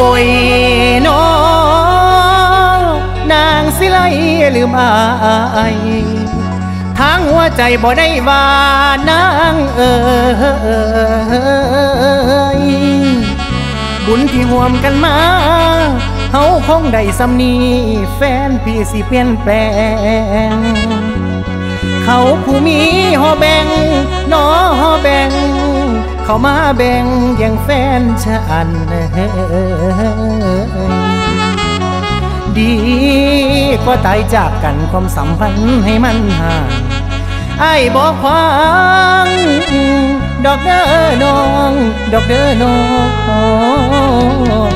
ยน้องนางสิไลลืมอายทางหัวใจบ่ได้ว่านางบุญที่ห่วมกันมาเฮาคงได้สำนีแฟนพี่สิเปลี่ยนแปลงเขาผู้มีหอแบ่งน้อหอแบ่งเขามาแบ่งแย่งแฟนฉันดีก็ตายจากกันความสัมพันธ์ให้มันห่างไอ้บอกความดอกเด้อน้องดอกเด้อน้อง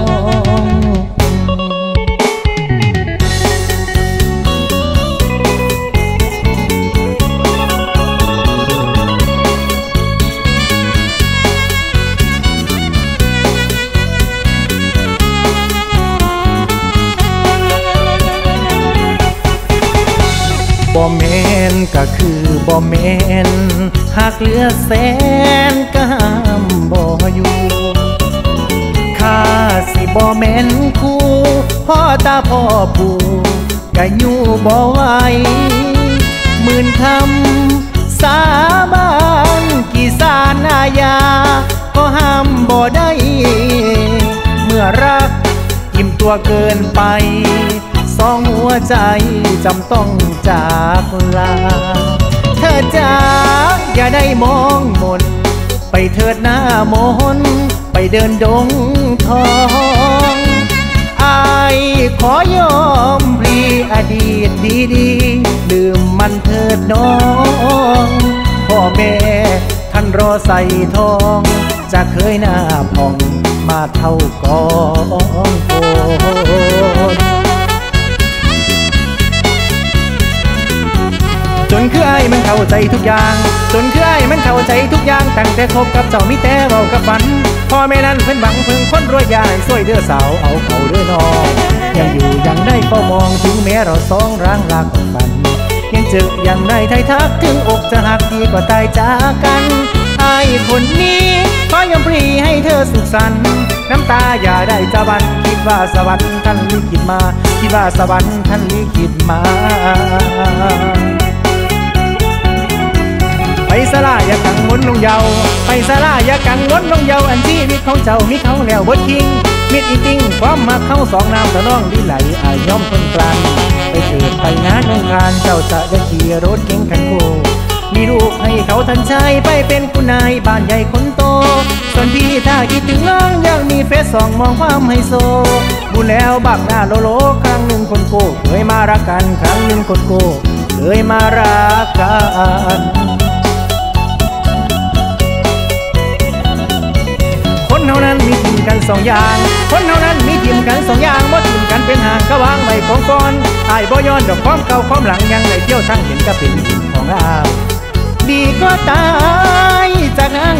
บ่แม่นก็คือบ่แม่นหากเหลือแสนก็ห้ามบ่อยู่ข้าสิบ่แม่นคู่พ่อตาพ่อปู่ก็อยู่บ่ไหวหมื่นคำสาบานกี่สารอาญาก็ห้ามบ่ได้เมื่อรักอิ่มตัวเกินไปสองหัวใจจำต้องจากลาเธอจ๋าอย่าได้มองหมดไปเถิดหน้ามนไปเดินดงทองอายขอยอมพลีอดีตดีๆลืมมันเถิดน้องพ่อแม่ท่านรอใส่ทองจะเคยหน้าผ่องมาเท่ากองโคนจนคือไอ้มันเข้าใจทุกอย่างจนคือไอ้มันเข้าใจทุกอย่างตั้งแต่คบกับเจ้ามีแต่เว้ากับฝันพ่อแม่นั้นเพิ่นหวังเพิ่งคนรวยยายช่วยเด้อสาวเอาเขาเด้อน้องยังอยู่ยังได้เฝ้ามองถึงแม้เราสองร่างรักฝันยังเจอยังได้ไทยทักถึงอกจะหักดีกว่าตายจากกันไอ้คนนี้ขอยอมพลีให้เธอสุขสันต์น้ำตาอย่าได้จะบันคิดว่าสวรรค์ท่านลิขิตมาคิดว่าสวรรค์ท่านลิขิตมาไปสลาอย่ากังวลลงเยาไปสลาอย่ากังวลลงเยาอันชีวิตของเจ้ามีเขาแล้วบดทิ้งมิดอีติ้งความมาเข้าสองน้ำตะน้องดีไหลอายย่อมคนกลางไปเถิดไปงานองคารเจ้าจะได้ขี่รถเก่งคันโกมีลูกให้เขาทันชายไปเป็นคุณนายบ้านใหญ่คนโตส่วนพี่ถ้าคิดถึงน้องยังมีเฟซสองมองความไฮโซบุญแล้วบักหน้าโลโลครั้งหนึ่งคนโกเคยมารักกันครั้งหนึ่งคนโกเคยมารักกันคนเท่านั้นมีทิมกันสองอย่างคนเท่านั้นมีทิมกันสองอย่างบ่ทิมกันเป็นห่างก็วางไว้ของก่อนอายบ่ย้อนดอกความเก่าความหลังยังได้เที่ยวทั้งเห็นก็เป็นของเราดีก็ตายจากนาง